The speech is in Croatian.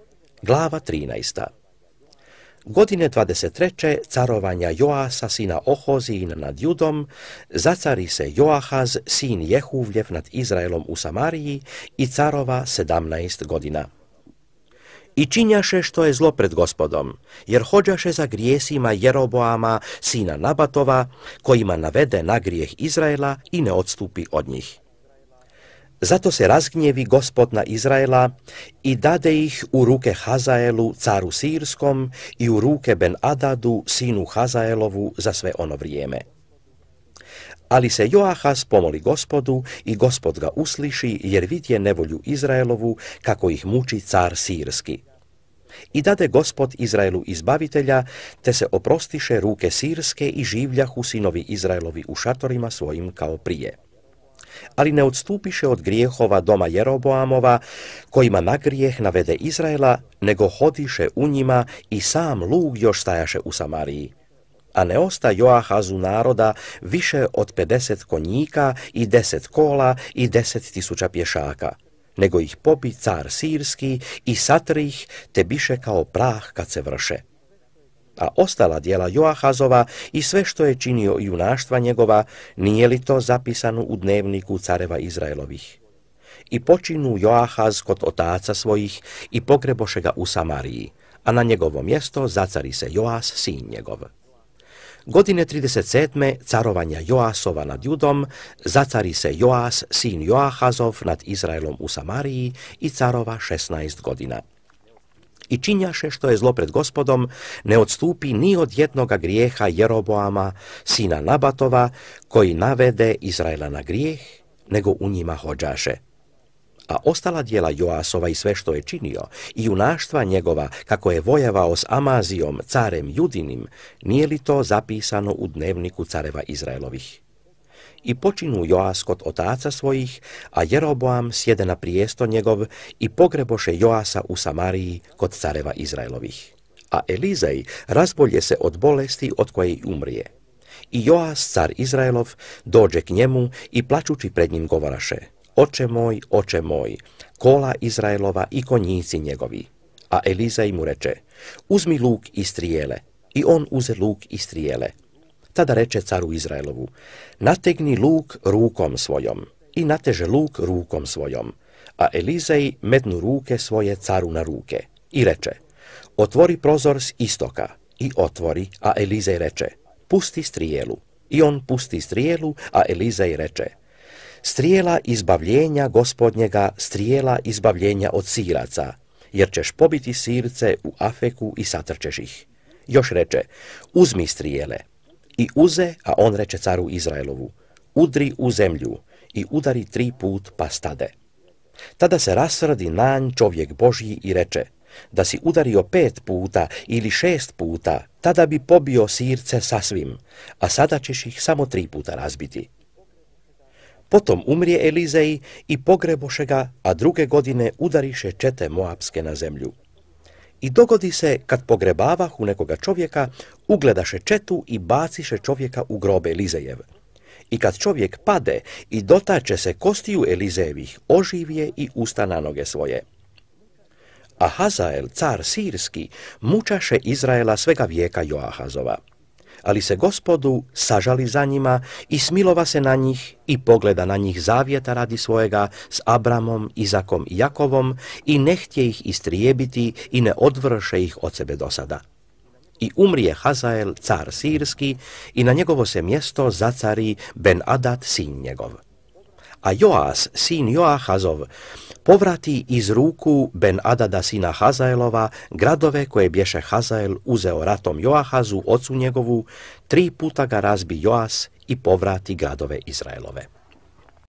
Glava 13. Godine 23. carovanja Joasa sina Ohozijin nad Judom, zacari se Joahaz sin Jehuvljev nad Izraelom u Samariji i carova 17 godina. I činjaše što je zlo pred Gospodom, jer hođaše za grijesima Jeroboama sina Nabatova, kojima navede na grijeh Izraela i ne odstupi od njih. Zato se razgnjevi Gospod na Izraela i dade ih u ruke Hazaelu, caru Sirskom, i u ruke Ben-Adadu, sinu Hazaelovu, za sve ono vrijeme. Ali se Joahaz pomoli Gospodu i Gospod ga usliši, jer vidje nevolju Izraelovu, kako ih muči car Sirski. I dade Gospod Izraelu izbavitelja, te se oprostiše ruke Sirske i življahu sinovi Izraelovi u šatorima svojim kao prije. Ali ne odstupiše od grijehova doma Jeroboamova, kojima na grijeh navede Izraela, nego hodiše u njima i sam lug još stajaše u Samariji. A ne osta Joahazu naroda više od 50 konjika i 10 kola i 10.000 pješaka, nego ih pobi car Sirski i satri ih, te biše kao prah kad se vrše. A ostala djela Joahazova i sve što je činio junaštva njegova, nije li to zapisano u dnevniku careva Izraelovih? I počinu Joahaz kod otaca svojih i pogreboše ga u Samariji, a na njegovo mjesto zacari se Joas sin njegov. Godine 37. carovanja Joasova nad Judom, zacari se Joas sin Joahazov nad Izraelom u Samariji i carova 16 godina. I činjaše što je zlo pred Gospodom, ne odstupi ni od jednoga grijeha Jeroboama, sina Nabatova, koji navede Izraela na grijeh, nego u njima hođaše. A ostala djela Joasova i sve što je činio, i junaštva njegova, kako je vojevao s Amazijom, carem Judinim, nije li to zapisano u dnevniku careva Izraelovih? I počinu Joas kod otaca svojih, a Jeroboam sjede na prijesto njegov i pogreboše Joasa u Samariji kod careva Izraelovih. A Elizej razbolje se od bolesti od koje umrije. I Joas, car Izraelov, dođe k njemu i plačući pred njim govoraše: oče moj, kola Izraelova i konjici njegovi. A Elizej mu reče: uzmi luk i strijele. I on uze luk i strijele. Tada reče caru Izraelovu: nategni luk rukom svojom. I nateže luk rukom svojom. A Elizej mednu ruke svoje caru na ruke. I reče: otvori prozor s istoka. I otvori, a Elizej reče: pusti strijelu. I on pusti strijelu, a Elizej reče: strijela izbavljenja Gospodnjega, strijela izbavljenja od Siraca, jer ćeš pobiti Sirce u Afeku i satrčeš ih. Još reče: uzmi strijele. I uze, a on reče caru Izraelovu: udri u zemlju i udari 3 put pa stade. Tada se rasrdi nanj čovjek Božji i reče: da si udario 5 puta ili 6 puta, tada bi pobio Sirce sasvim, a sada ćeš ih samo 3 puta razbiti. Potom umrije Elizej i pogreboše ga, a druge godine udariše čete Moapske na zemlju. I dogodi se, kad pogrebavahu nekoga čovjeka, ugledaše četu i baciše čovjeka u grob Elizejev. I kad čovjek pade i dotače se kostiju Elizejevih, oživje i usta na noge svoje. A Hazael, car Sirski, mučaše Izraela svega vijeka Joahazova. Ali se Gospodu sažali za njima i smilova se na njih i pogleda na njih zavjeta radi svojega s Abramom, Izakom i Jakovom i ne htje ih istrijebiti i ne odvrše ih od sebe do sada. I umrije Hazael, car Sirski, i na njegovo se mjesto zacari Ben-Adad, sin njegov. A Joas, sin Joahazov, povrati iz ruku Ben-Adada sina Hazaelova gradove koje bješe Hazael uzeo ratom Joahazu, ocu njegovu, 3 puta ga razbi Joas i povrati gradove Izraelove.